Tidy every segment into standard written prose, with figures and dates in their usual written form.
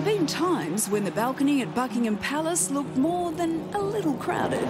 have been times when the balcony at Buckingham Palace looked more than a little crowded.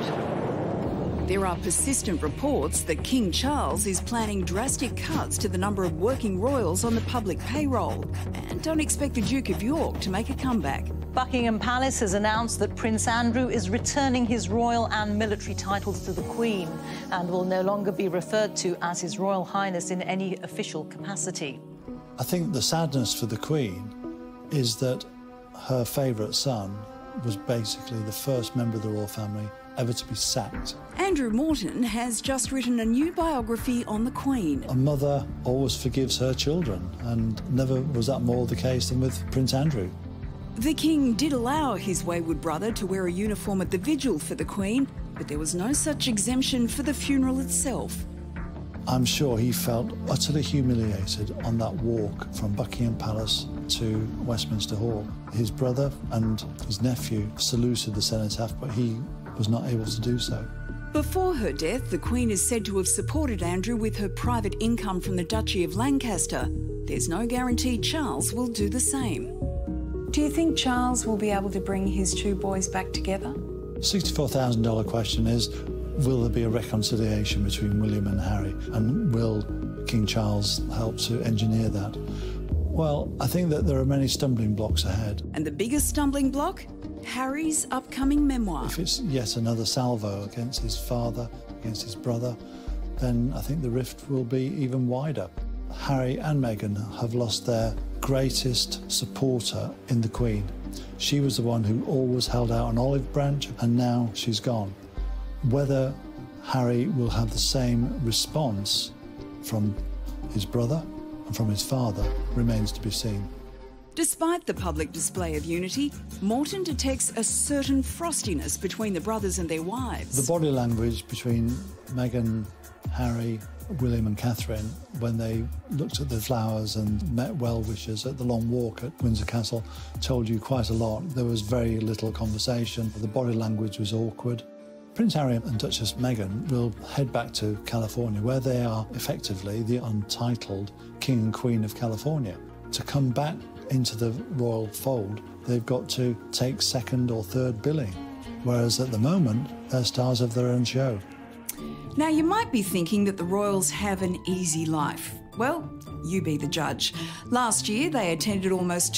There are persistent reports that King Charles is planning drastic cuts to the number of working royals on the public payroll. And don't expect the Duke of York to make a comeback. Buckingham Palace has announced that Prince Andrew is returning his royal and military titles to the Queen and will no longer be referred to as His Royal Highness in any official capacity. I think the sadness for the Queen is that her favourite son was basically the first member of the royal family ever to be sacked. Andrew Morton has just written a new biography on the Queen. A mother always forgives her children, and never was that more the case than with Prince Andrew. The King did allow his wayward brother to wear a uniform at the vigil for the Queen, but there was no such exemption for the funeral itself. I'm sure he felt utterly humiliated on that walk from Buckingham Palace to Westminster Hall. His brother and his nephew saluted the cenotaph, but he was not able to do so. Before her death, the Queen is said to have supported Andrew with her private income from the Duchy of Lancaster. There's no guarantee Charles will do the same. Do you think Charles will be able to bring his two boys back together? The $64,000 question is, will there be a reconciliation between William and Harry? And will King Charles help to engineer that? Well, I think that there are many stumbling blocks ahead. And the biggest stumbling block? Harry's upcoming memoir. If it's yet another salvo against his father, against his brother, then I think the rift will be even wider. Harry and Meghan have lost their greatest supporter in the Queen. She was the one who always held out an olive branch, and now she's gone. Whether Harry will have the same response from his brother and from his father remains to be seen. Despite the public display of unity, Morton detects a certain frostiness between the brothers and their wives. The body language between Meghan, Harry, William and Catherine, when they looked at the flowers and met well-wishers at the long walk at Windsor Castle, told you quite a lot. There was very little conversation. The body language was awkward. Prince Harry and Duchess Meghan will head back to California, where they are effectively the untitled King and Queen of California. To come back into the royal fold, they've got to take second or third billing, whereas at the moment, they're stars of their own show. Now, you might be thinking that the royals have an easy life. Well, you be the judge. Last year, they attended almost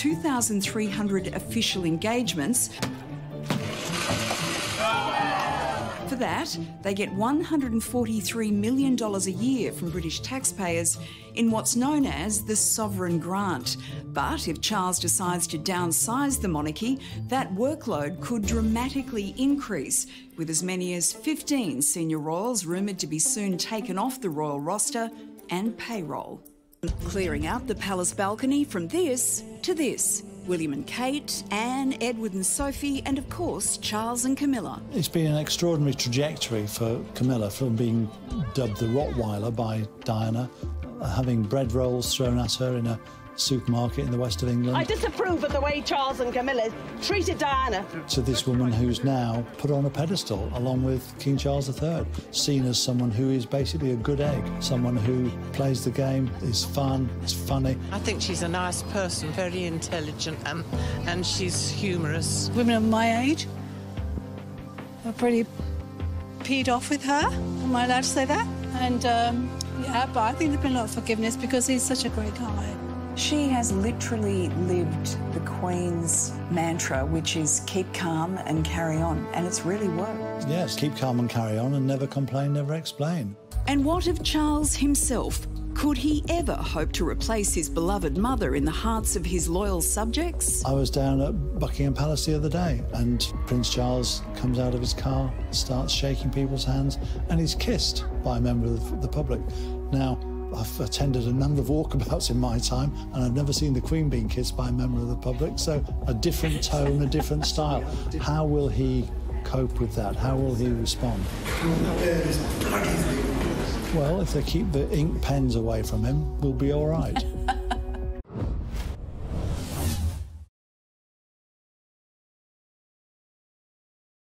2,300 official engagements. For that, they get $143 million a year from British taxpayers in what's known as the Sovereign Grant. But if Charles decides to downsize the monarchy, that workload could dramatically increase, with as many as 15 senior royals rumoured to be soon taken off the royal roster and payroll. Clearing out the palace balcony from this to this. William and Kate, Anne, Edward and Sophie, and of course, Charles and Camilla. It's been an extraordinary trajectory for Camilla, from being dubbed the Rottweiler by Diana, having bread rolls thrown at her in a supermarket in the west of England. I disapprove of the way Charles and Camilla treated Diana. To this woman who's now put on a pedestal along with King Charles III, seen as someone who is basically a good egg, someone who plays the game, is fun, is funny. I think she's a nice person, very intelligent, and she's humorous. Women of my age are pretty peed off with her. Am I allowed to say that? And yeah, but I think there's been a lot of forgiveness because he's such a great guy. She has literally lived the Queen's mantra, which is keep calm and carry on, and it's really worked. Yes, keep calm and carry on, and never complain, never explain. And what of Charles himself? Could he ever hope to replace his beloved mother in the hearts of his loyal subjects? I was down at Buckingham Palace the other day, and Prince Charles comes out of his car, starts shaking people's hands, and he's kissed by a member of the public. Now, I've attended a number of walkabouts in my time, and I've never seen the Queen being kissed by a member of the public, so a different tone, a different style. How will he cope with that? How will he respond? Well, if they keep the ink pens away from him, we'll be all right.